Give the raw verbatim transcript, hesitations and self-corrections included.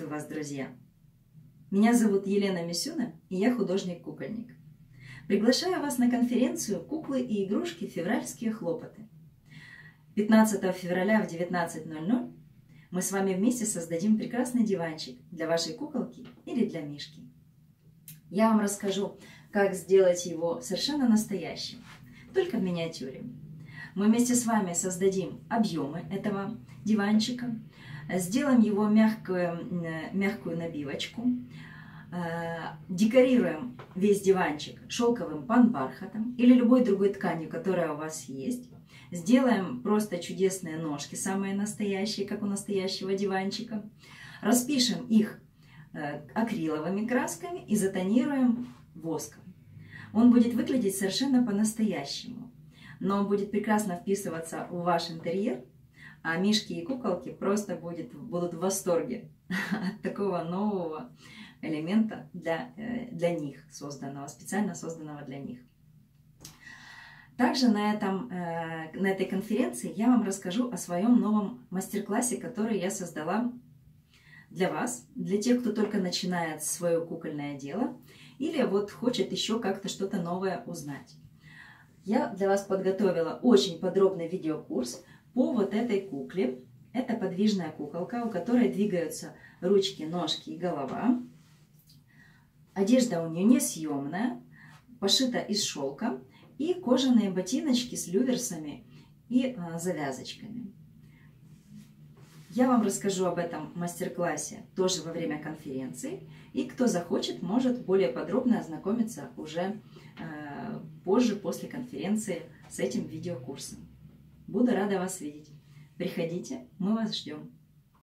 Приветствую вас, друзья! Меня зовут Елена Мисюна, и я художник-кукольник. Приглашаю вас на конференцию «Куклы и игрушки. Февральские хлопоты». пятнадцатого февраля в девятнадцать ноль ноль мы с вами вместе создадим прекрасный диванчик для вашей куколки или для мишки. Я вам расскажу, как сделать его совершенно настоящим, только в миниатюре. Мы вместе с вами создадим объемы этого диванчика, сделаем его мягкую, мягкую набивочку, декорируем весь диванчик шелковым панбархатом или любой другой тканью, которая у вас есть. Сделаем просто чудесные ножки, самые настоящие, как у настоящего диванчика. Распишем их акриловыми красками и затонируем воском. Он будет выглядеть совершенно по-настоящему, но он будет прекрасно вписываться в ваш интерьер. А мишки и куколки просто будет, будут в восторге от такого нового элемента для, для них, созданного, специально созданного для них. Также на, этом, на этой конференции я вам расскажу о своем новом мастер-классе, который я создала для вас, для тех, кто только начинает свое кукольное дело или вот хочет еще как-то что-то новое узнать. Я для вас подготовила очень подробный видеокурс по вот этой кукле. Это подвижная куколка, у которой двигаются ручки, ножки и голова. Одежда у нее несъемная, пошита из шелка, и кожаные ботиночки с люверсами и а, завязочками. Я вам расскажу об этом мастер-классе тоже во время конференции. И кто захочет, может более подробно ознакомиться уже э, позже, после конференции, с этим видеокурсом. Буду рада вас видеть. Приходите, мы вас ждем.